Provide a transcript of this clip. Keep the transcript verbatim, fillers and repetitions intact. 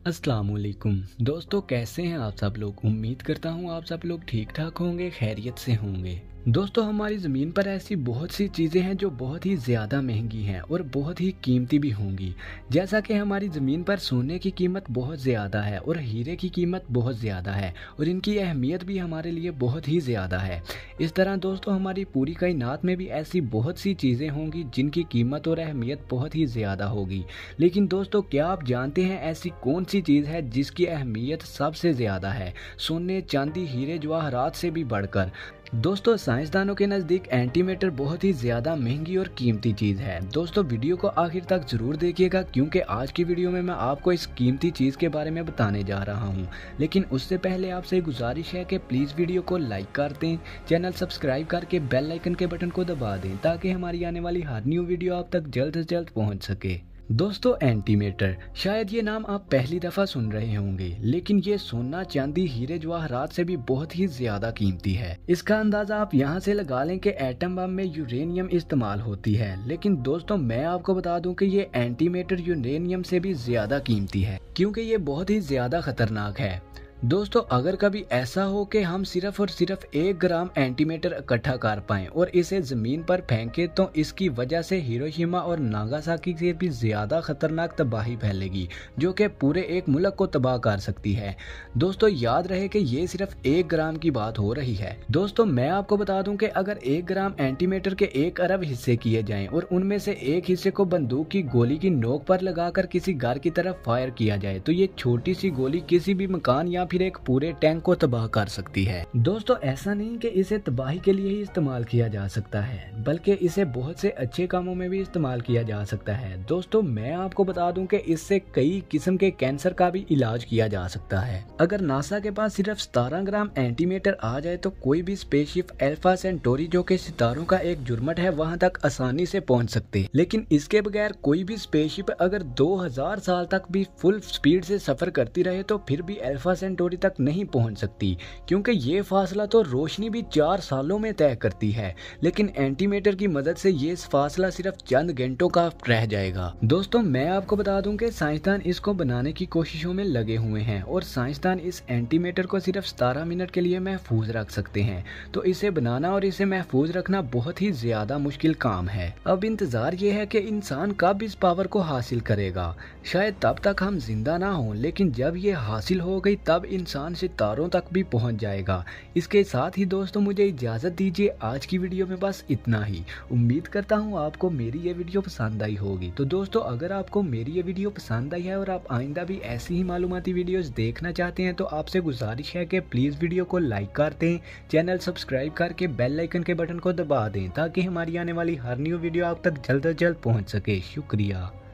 अस्सलाम वालेकुम दोस्तों, कैसे हैं आप सब लोग। उम्मीद करता हूँ आप सब लोग ठीक ठाक होंगे, खैरियत से होंगे। दोस्तों, हमारी ज़मीन पर ऐसी बहुत सी चीज़ें हैं जो बहुत ही ज़्यादा महंगी हैं और बहुत ही कीमती भी होंगी। जैसा कि हमारी ज़मीन पर सोने की कीमत बहुत ज़्यादा है और हीरे की कीमत बहुत ज़्यादा है और इनकी अहमियत भी हमारे लिए बहुत ही ज़्यादा है। इस तरह दोस्तों, हमारी पूरी कायनात में भी ऐसी बहुत सी चीज़ें होंगी जिनकी कीमत और अहमियत बहुत ही ज़्यादा होगी। लेकिन दोस्तों, क्या आप जानते हैं ऐसी कौन सी चीज़ है जिसकी अहमियत सबसे ज़्यादा है, सोने, चांदी, हीरे जवाहरात से भी बढ़कर। दोस्तों, साइंसदानों के नज़दीक एंटीमेटर बहुत ही ज़्यादा महंगी और कीमती चीज़ है। दोस्तों, वीडियो को आखिर तक ज़रूर देखिएगा क्योंकि आज की वीडियो में मैं आपको इस कीमती चीज़ के बारे में बताने जा रहा हूं। लेकिन उससे पहले आपसे गुजारिश है कि प्लीज़ वीडियो को लाइक कर दें, चैनल सब्सक्राइब करके बेल आइकन के बटन को दबा दें ताकि हमारी आने वाली हर न्यू वीडियो आप तक जल्द से जल्द पहुँच सके। दोस्तों, एंटीमेटर, शायद ये नाम आप पहली दफ़ा सुन रहे होंगे, लेकिन ये सोना, चांदी, हीरे जवाहरात से भी बहुत ही ज़्यादा कीमती है। इसका अंदाज़ा आप यहाँ से लगा लें कि एटम बम में यूरेनियम इस्तेमाल होती है। लेकिन दोस्तों, मैं आपको बता दूं कि ये एंटीमेटर यूरेनियम से भी ज़्यादा कीमती है क्योंकि ये बहुत ही ज़्यादा खतरनाक है। दोस्तों, अगर कभी ऐसा हो कि हम सिर्फ और सिर्फ एक ग्राम एंटीमेटर इकट्ठा कर पाएं और इसे ज़मीन पर फेंकें तो इसकी वजह से हिरोशिमा और नागासाकी से भी ज़्यादा खतरनाक तबाही फैलेगी जो कि पूरे एक मुल्क को तबाह कर सकती है। दोस्तों, याद रहे कि ये सिर्फ एक ग्राम की बात हो रही है। दोस्तों, मैं आपको बता दूं कि अगर एक ग्राम एंटीमेटर के एक अरब हिस्से किए जाएं और उनमें से एक हिस्से को बंदूक की गोली की नोक पर लगाकर किसी घर की तरफ फायर किया जाए तो ये छोटी सी गोली किसी भी मकान या फिर एक पूरे टैंक को तबाह कर सकती है। दोस्तों, ऐसा नहीं कि इसे तबाही के लिए ही इस्तेमाल किया जा सकता है, बल्कि इसे बहुत से अच्छे कामों में भी इस्तेमाल किया जा सकता है। दोस्तों, मैं आपको बता दूं कि इससे कई किस्म के कैंसर का भी इलाज किया जा सकता है। अगर नासा के पास सिर्फ सतारह ग्राम एंटीमेटर आ जाए तो कोई भी स्पेसशिप अल्फा सेंटोरी जो कि सितारों का एक जुर्मट है वहां तक आसानी से पहुंच सकते। लेकिन इसके बगैर कोई भी स्पेसशिप अगर दो हज़ार साल तक भी फुल स्पीड से सफर करती रहे तो फिर भी अल्फा सेंटोरी तक नहीं पहुंच सकती क्योंकि ये फासला तो रोशनी भी चार सालों में तय करती है। लेकिन एंटीमेटर की मदद से ये फासला सिर्फ चंद घंटों का रह जाएगा। दोस्तों, मैं आपको बता दूं कि साइंसदान इसको बनाने की कोशिशों में लगे हुए हैं और साइंसदान इस एंटीमेटर को सिर्फ सतारह मिनट के लिए महफूज रख सकते हैं। तो इसे बनाना और इसे महफूज रखना बहुत ही ज्यादा मुश्किल काम है। अब इंतजार ये है कि इंसान कब इस पावर को हासिल करेगा। शायद तब तक हम जिंदा ना हों, लेकिन जब ये हासिल हो गई तब इंसान सितारों तक भी पहुंच जाएगा। इसके साथ ही दोस्तों, मुझे इजाजत दीजिए। आज की वीडियो में बस इतना ही। उम्मीद करता हूं आपको मेरी ये वीडियो पसंद आई होगी। तो दोस्तों, अगर आपको मेरी ये वीडियो पसंद आई है और आप आइंदा भी ऐसी ही मालूमाती वीडियोस देखना चाहते हैं तो आपसे गुजारिश है कि प्लीज वीडियो को लाइक कर दें, चैनल सब्सक्राइब करके बेल आइकन के बटन को दबा दें ताकि हमारी आने वाली हर न्यू वीडियो आप तक जल्द से जल्द पहुँच सके। शुक्रिया।